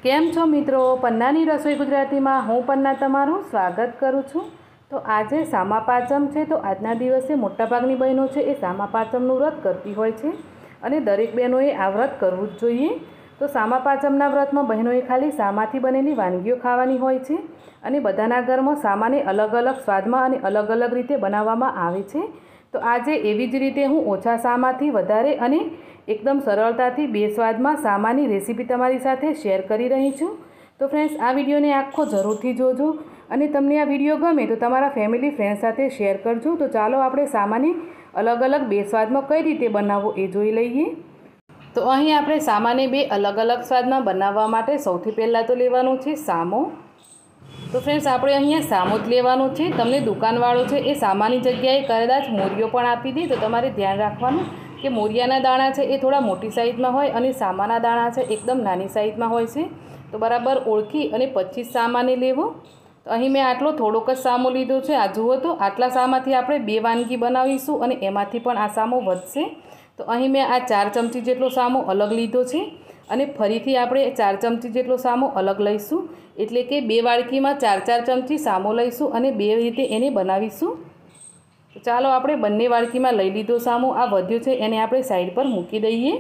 કેમ છો મિત્રો? પન્નાની રસોઈ ગુજરાતીમાં હું પન્ના તમારું સ્વાગત કરું છું। તો આજે સામા પાંચમ છે, તો આજના દિવસે મોટાભાગની બહેનો છે એ સામા પાંચમનું વ્રત કરતી હોય છે અને દરેક બહેનોએ આ વ્રત કરવું જ જોઈએ। તો સામા પાંચમના વ્રતમાં બહેનોએ ખાલી સામાથી બનેલી વાનગીઓ ખાવાની હોય છે અને બધાના ઘરમાં સામાને અલગ અલગ સ્વાદમાં અને અલગ અલગ રીતે બનાવવામાં આવે છે। તો આજે એવી જ રીતે હું ઓછા સામાથી વધારે અને एकदम सरलताथी बे स्वादमां सामानी रेसिपी तमारी साथे शेर करी रही छूँ। तो फ्रेंड्स आ विडियो ने आखो जरूरथी जोजो अने तमने आ विडियो गमे तो तमारा फेमिली फ्रेंड्स साथे शेर करजो। तो चालो आपणे सामाने अलग अलग बे स्वादमां कई रीते बनाववो ए जोई लईए। तो अहीं आपणे सामाने बे अलग अलग स्वादमां बनाववा माटे सौथी पहेला तो लेवानो छे सामो। तो फ्रेंड्स आपणे अहींया सामो ज लेवानो छे। तमने दुकानवाळो छे ए सामानी जग्याए कदाच मोरियो पण आपी दे तो तमारे ध्यान राखवानुं कि मोरियाना दाणा है ये थोड़ा मोटी साइज में होय अने सामाना दाणा है एकदम नानी साइज में होय छे। तो बराबर ओळखी अने पछी सामाने लेवो। तो अहीं मैं आटलो थोड़ोक ज सामो लीधो छे। आ जुओ तो आटला सामाथी आपणे बे वानगी बनावीशुं अने एमांथी पण आ सामो वधशे। तो अहीं मैं आ 4 चमची जेटलो सामो अलग लीधो छे अने फरीथी आपणे 4 चमची जेटलो सामो अलग लईशुं। एटले के बे वाडकीमां 4-4 चमची सामो लईशुं अने बे रीते एने बनावीशुं। तो चालो आपणे बंने वाडकीमां लई लीधो सामो। आ वध्यो छे एने आपणे साइड पर मूकी दईए।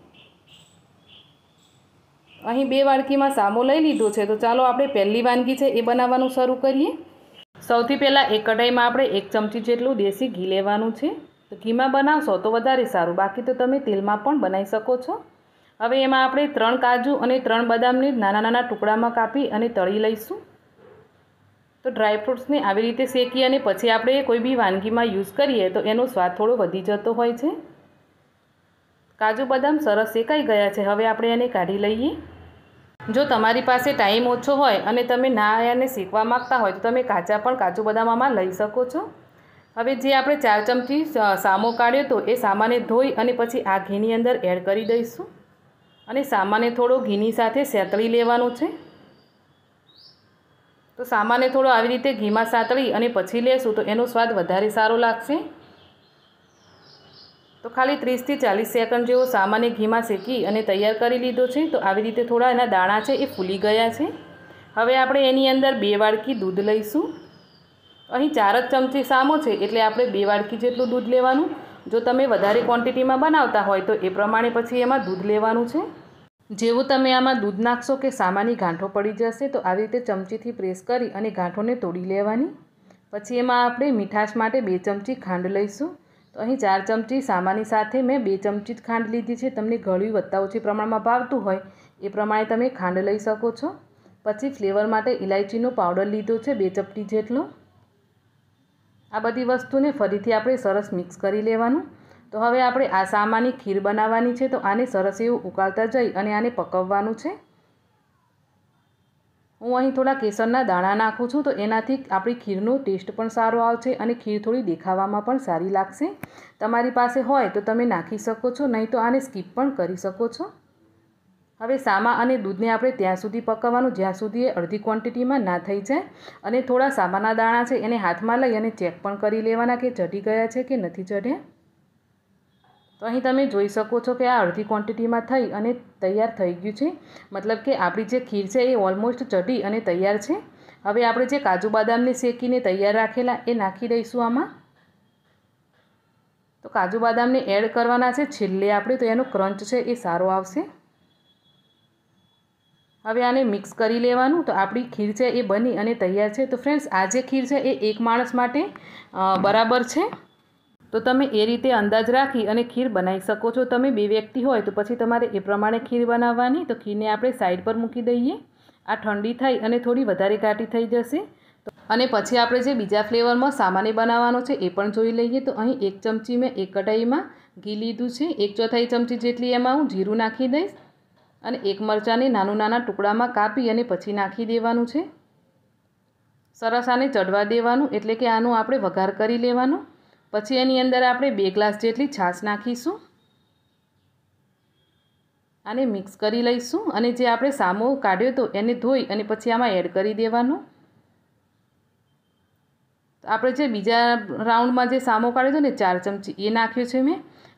अहीं बे वाडकीमां सामो लई लीधो छे। तो चालो आपणे पहेली वानगी छे ए बनाववानुं शरू करीए। सौथी पहेला एक कढ़ाईमां आपणे 1 चमची जेटલું देशी घी लेवानुं छे। तो घीमां बनावशो तो वधारे सारुं, बाकी तो तमे तेलमां पण बनावी शको छो। हवे एमां आपणे 3 काजू अने 3 बदामने नाना नाना टुकड़ामां कापी अने तળી लईशुं। तो ड्रायफ्रूट्स ने आवी रीते शेकी अने पछी आपणे कोई बी वानगीमां यूज करीए तो एनो स्वाद थोड़ो वधी जतो होय छे। काजू बदाम सरस शेकाई गया छे। हवे आपणे एने काढी लईए। जो तमारी पासे टाइम ओछो होय अने तमे ना एने शेकवा मांगता होय तो तमे काचा पण काजू बदाम आमां लई शको छो। हवे जे आपणे 4 चमची सामो काढ्यो तो ए सामाने धोई अने पछी आ घीनी अंदर एड करी दईशुं अने सामाने थोड़ो घीनी साथे सेतળી लेवानो छे। तो सामाने थोड़ो आवी रीते घी में सातળી अने पछी लेशुं तो एनो स्वाद वधारे सारो लागशे। तो खाली 30 થી 40 सेकंड जेवो सामाने घी में शेकी अने तैयार करी लीधो छे। तो आवी रीते थोड़ा एना दाणा छे ए फूली गया छे। हवे आपणे एनी अंदर 2 वाडकी दूध लईशुं। अहीं 4 ज चमची सामो छे एटले आपणे 2 वाडकी जेटલું दूध लेवानुं। जो तमे वधारे क्वोंटिटीमां बनावता होय तो ए प्रमाणे पछी एमां दूध लेवानुं छे। जेवुं तमे आमां दूध नाखशो कि सामानी गांठो पड़ी जशे तो आवी रीते चमचीथी प्रेस करी अने गांठोने तोड़ी लेवानी। पछी एमां आपणे मीठाश माटे 2 चमची खांड लईशुं। तो अहीं 4 चमची सामानी साथे मैं 2 चमची ज खांड लीधी छे। तमने गळ्युं वत्ता ओછી प्रमाणमां भावतुं होय ए प्रमाणे तमे खांड लई शको छो। पछी फ्लेवर माटे इलायचीनो पाउडर लीधो छे 2 चपटी जेटलो। आ बधी वस्तुने फरीथी आपणे सरस मिक्स करी लेवानुं। तो हवे आपणे आ सामानी खीर बनाववानी छे। तो आने सरस एवुं उकाळता जई अने आने पकववानुं छे। हूँ अहीं थोड़ा केसरना दाणा नाखुं छुं तो एनाथी आपणी खीरनो टेस्ट पण सारो आवशे अने खीर थोड़ी देखावामां पण सारी लागशे। तमारी पासे होय तो तमे नाखी शको छो, नहीं तो आने स्कीप पण करी शको छो। हवे सामा अने दूधने आपणे त्यां सुधी पकववानुं ज्यां सुधी ए अर्धी क्वोंटिटीमां ना थई जाय। अने थोड़ा सामाना दाणा छे एने हाथमां लई अने चेक पण करी लेवाना कि चढ़ी गया छे कि नथी चढ़्या। तो अहीं तमे जोई शको छो कि आ अर्धी क्वोंटिटीमां थई अने तैयार थई गयुं छे। मतलब कि आपणी जे खीर छे ए ऑलमोस्ट चढ़ी अने तैयार छे। हवे आपणे जे काजू बदामने शेकीने तैयार राखेला ए नाखी दईशुं आमां। तो काजू बदामने एड करवाना छे छेल्ले आपणे, तो एनो क्रंच छे ए सारो आवशे। हवे आने मिक्स करी लेवानुं। तो आपणी खीर छे ए बनी अने तैयार छे। तो फ्रेंड्स आ जे खीर छे ए 1 माणस माटे बराबर छे। तो तमे ए रीते अंदाज राखी अने खीर बनावी शको छो। तमे 2 व्यक्ति होय तो पछी तमारे ए प्रमाणे खीर बनाववानी। तो खीरने आपणे साइड पर मूकी दईए। आ ठंडी थई अने थोड़ी वधारे घाटी थई जशे। तो अने पछी आपणे जे बीजा फ्लेवरमां सामाने बनाववानो छे ए पण जोई लईए। तो अहीं 1 चमची में एक कढ़ाईमां घी लीधुं छे। 1/4 चमची जेटली एमां हूँ जीरुं नाखी दईश अने 1 मरचाने नाना नाना टुकड़ामां कापी अने पछी नाखी देवानुं छे। सरस आने चढ़वा देवानुं एटले के आनो आपणे वघार करी लेवानो। पछी एनी अंदर आपणे 2 ग्लास जेटली छाश नाखीशुं। आने मिक्स करी लईशुं अने जे आपणे सामो काढ्यो तो एने धोई अने पछी आमां एड करी देवानो। तो आपणे जे बीजा राउंडमां जे सामो काढ्यो तो ने 4 चमची ए नाख्यो छे मैं।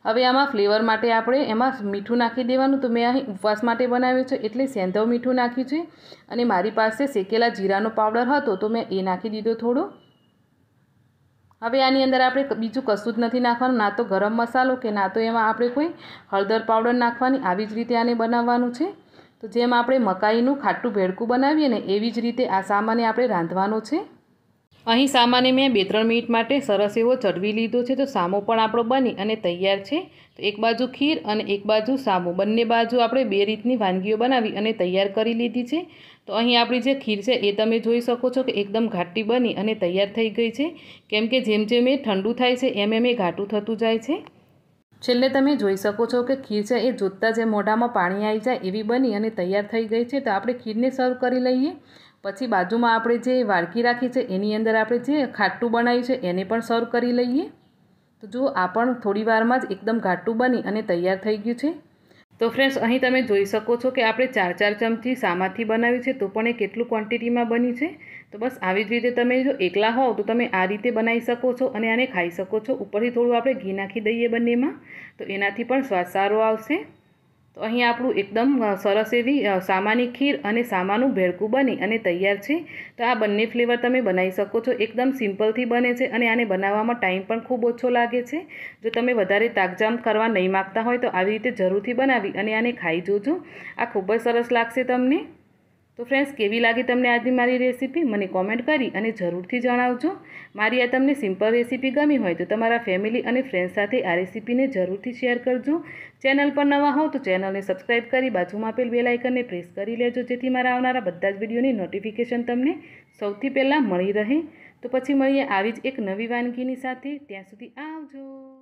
હવે આમાં ફ્લેવર માટે આપણે એમાં મીઠું નાખી દેવાનું. તો મેં અહીં ઉપવાસ માટે બનાવ્યું છે એટલે સેંધવ મીઠું નાખ્યું છે. અને મારી પાસે શેકેલા જીરાનો પાવડર હતો તો મેં એ નાખી દીધો થોડો. હવે આની અંદર આપણે બીજું કશું જ નથી નાખવાનું, ના તો ગરમ મસાલો કે ના તો એમાં આપણે કોઈ હળદર પાવડર નાખવાની. આવી જ રીતે આને બનાવવાનું છે. તો જેમ આપણે મકાઈનું ખાટું ભેળકું બનાવીએ ને એવી જ રીતે આ સામાને આપણે રાંધવાનો છે. અહીં સામાને મેં 2-3 મિનિટ માટે સરસ એવો ચડવી લીધો છે. તો સામો પણ આપણો બની અને તૈયાર છે. તો એક બાજુ ખીર અને એક બાજુ સામો, બંને બાજુ આપણે 2 રીતની વાનગીઓ બનાવી અને તૈયાર કરી લીધી છે. તો અહીં આપણી જે ખીર છે એ તમે જોઈ શકો છો કે એકદમ ઘાટી બની અને તૈયાર થઈ ગઈ છે. કેમ કે જેમ જેમ એ ઠંડુ થાય છે એમ એમ એ ઘાટું થતું જાય છે. છેલ્લે તમે જોઈ શકો છો કે ખીર છે એ જોતાં જે મોઢામાં પાણી આવી જાય એવી બની અને તૈયાર થઈ ગઈ છે. તો આપણે ખીરને સર્વ કરી લઈએ. પછી બાજુમાં આપણે જે વાડકી રાખી છે એની અંદર આપણે જે ખાટું બનાવ્યું છે એને પણ સર્વ કરી લઈએ. તો જુઓ આ પણ થોડી વારમાં જ એકદમ ઘાટું બની અને તૈયાર થઈ ગયું છે. તો ફ્રેન્ડ્સ અહીં તમે જોઈ શકો છો કે આપણે 4-4 ચમચી સામાથી બનાવ્યું છે તો પણ એ કેટલું ક્વોન્ટિટીમાં બન્યું છે. તો બસ આવી જ રીતે તમે જો એકલા હોવ તો તમે આ રીતે બનાવી શકો છો અને આને ખાઈ શકો છો. ઉપરથી થોડું આપણે ઘી નાખી દઈએ બંનેમાં તો એનાથી પણ સ્વાદ સારો આવશે. તો અહીં આપણું એકદમ સરસ એવી સામાની ખીર અને સામાનું ભેળકું બની અને તૈયાર છે. તો આ બંને ફ્લેવર તમે બનાવી શકો છો. એકદમ સિમ્પલથી બને છે અને આને બનાવવામાં ટાઈમ પણ ખૂબ ઓછો લાગે છે. જો તમે વધારે તાકજામ કરવા નહીં માગતા હોય તો આવી રીતે જરૂરથી બનાવી અને આને ખાઈ જોજો. આ ખૂબ જ સરસ લાગશે તમને. તો ફ્રેન્ડ્સ, કેવી લાગી તમને આજની મારી રેસીપી મને કોમેન્ટ કરી અને જરૂરથી જણાવજો. મારી આ તમને સિમ્પલ રેસીપી ગમી હોય તો તમારા ફેમિલી અને ફ્રેન્ડ્સ સાથે આ રેસીપીને જરૂરથી શેર કરજો. ચેનલ પર નવા હોવ તો ચેનલને સબસ્ક્રાઈબ કરી બાજુમાં આપેલ બેલ આઇકનને પ્રેસ કરી લેજો જેથી મારા આવનારા બધા જ વિડીયોની નોટિફિકેશન તમને સૌથી પહેલાં મળી રહે. તો પછી મળીએ આવી જ એક નવી વાનગીની સાથે. ત્યાં સુધી આવજો.